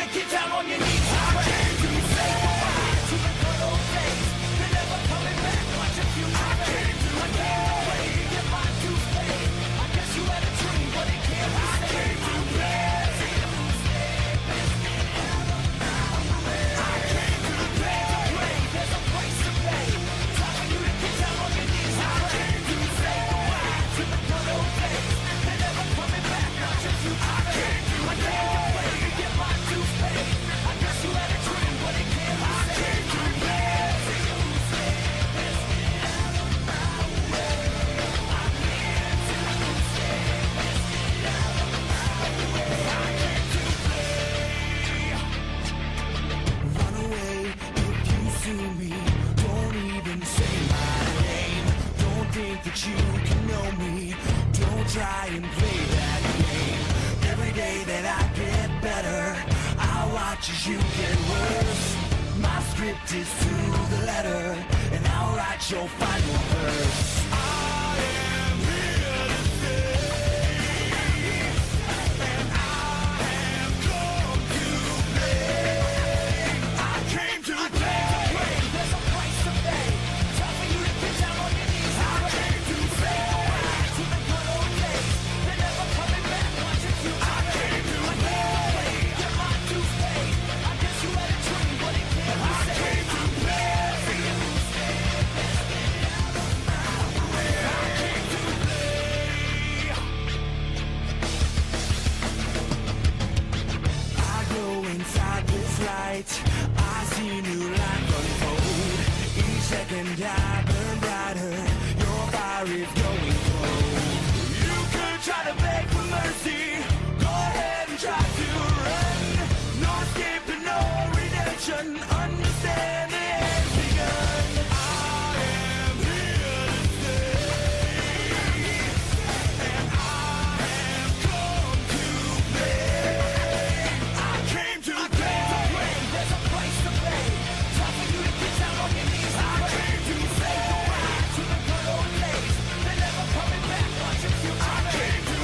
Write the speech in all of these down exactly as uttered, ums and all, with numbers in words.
get down on your knees. I came to say goodbye to the good old days. They're never coming back. Watch your future fade. I came to play to get my dues paid. I guess you had a dream, but it can't be saved. I came to play. I came to play to play. There's a price to pay. Time for you to get down on your knees. I came to say goodbye to the good old days. They're never coming back. Watch your future fade. I came to play to get my dues paid. I guess you had a dream, but it can't be saved. I came to play. Run away if you see me. Don't even say my name. Don't think that you can know me. Don't try and play that game. Every day that I get better, I watch as you get worse. My script is to the letter, and I'll write your final verse. I am here to stay, and I have come to play. I came to play. There's a price to pay. Time for you to get down on your knees. I came to say goodbye to the good old days. They're never coming back. Watch your future. I came to play. Get my dues paid. I guess you had a dream, but it can't be saved. I came to play. I go inside this light. I see new life unfold. Each second I burn brighter. Your fire is going cold. You could try to beg for mercy. Go ahead and try to run. No escape and no redemption. Understand the end's begun. I am here to stay, and I have come to play. I came to play. There's a price to pay. Time for you to get down on your knees. I came to say goodbye to the good old days. They're never coming back. Watch your future. I came to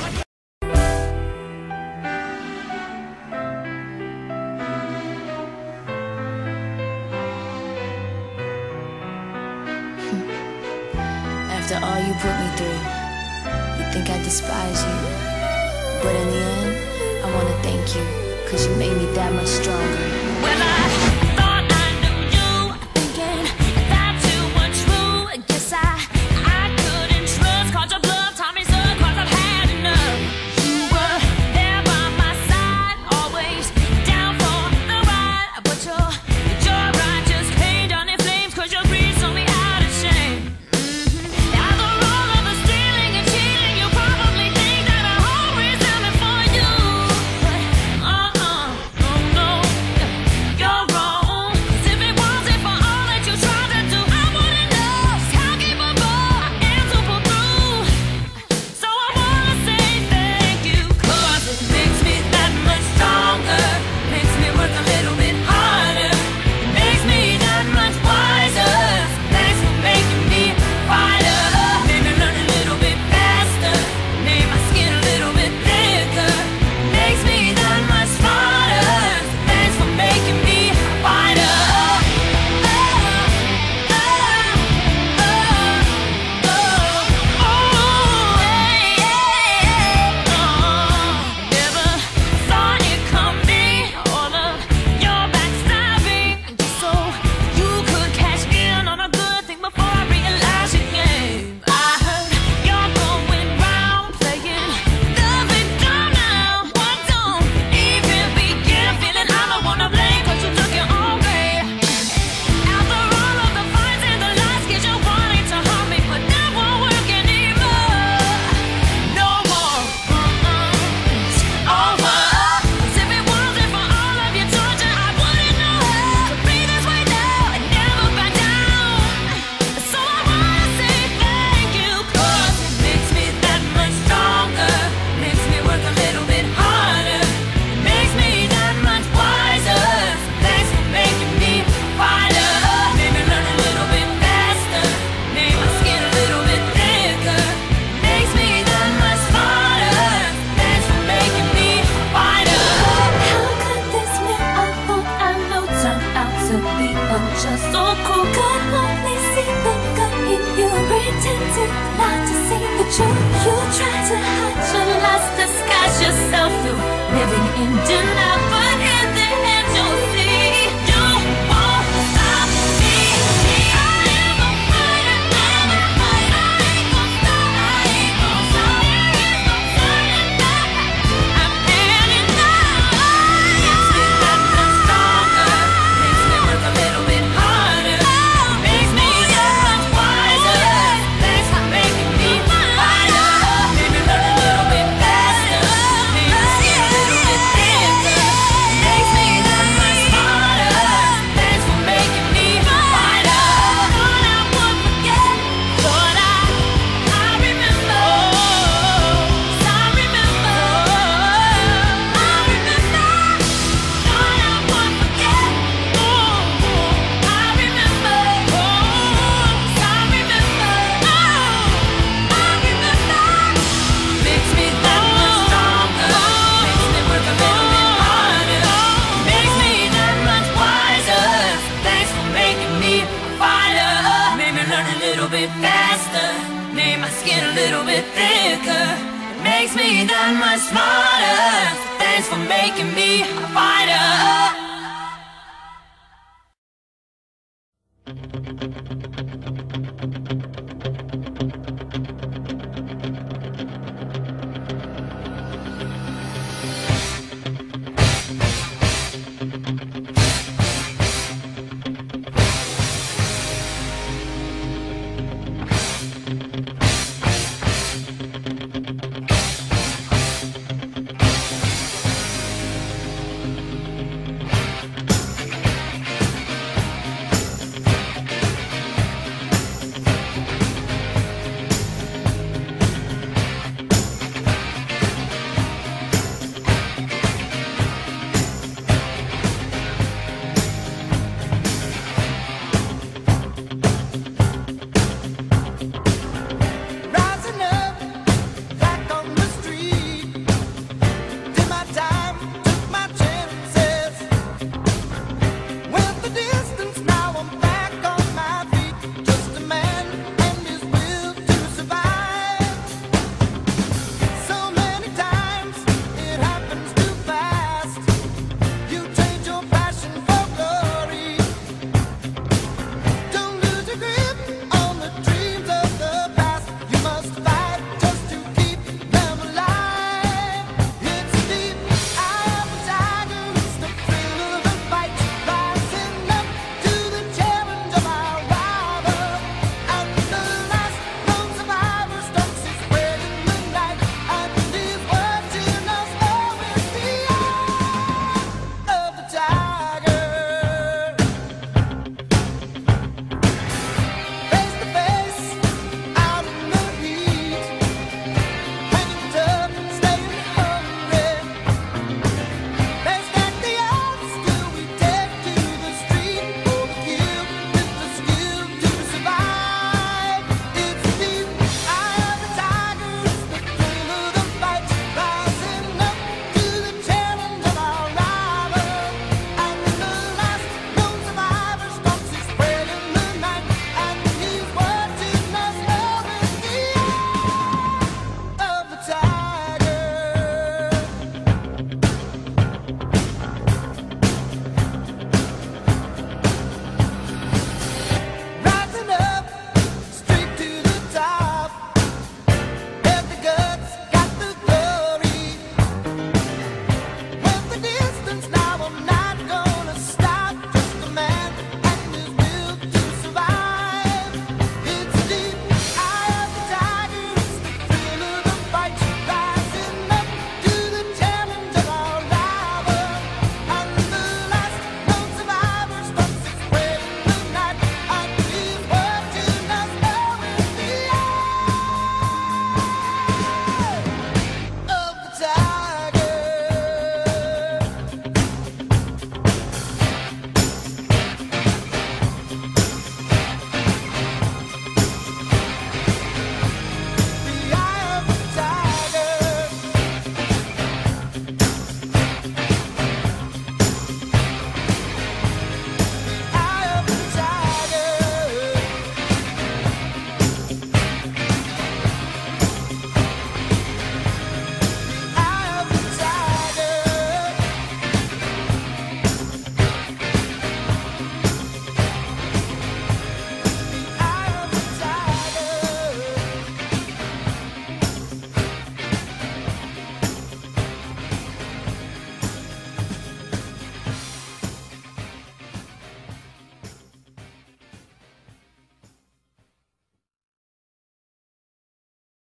After all you put me through, you think I despise you. But in the end, I wanna thank you, cause you made me that much stronger. Well, I thought I knew you, thinking that you were true. Guess I, I couldn't trust, cause your love taught me so, cause I've had enough. You were there by my side, always down for the ride. But your, your ride just came down in flames, cause your greed saw me out of shame. After all of the stealing and cheating, you probably think that I always am it for you. But uh-uh, oh no, you're wrong. true. You try to hide your lies, disguise yourself through living in denial, but in the end you'll see you won't stop me. I am a fighter, I'm a fighter. I ain't gon' stop, I ain't gon' stop. There is no turning back. I'm heading now. Makes me that much stronger, makes me work a little bit harder, makes me that much wiser. Thanks for making me fighter. Made me learn a little bit faster, made me see a little bit thicker, makes me that much smarter. Thanks for making me fighter. Thought I would forget, thought I I remember. I remember, I remember. Thought I would forget, oh, I remember. Oh, I remember, oh, I remember. Makes me that much stronger, makes me work a little bit harder, makes me that much wiser. Thanks for making me a fighter. Made me learn a little bit faster, made my skin a little bit thicker, makes me that much smarter. Thanks for making me a fighter.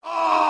Oh!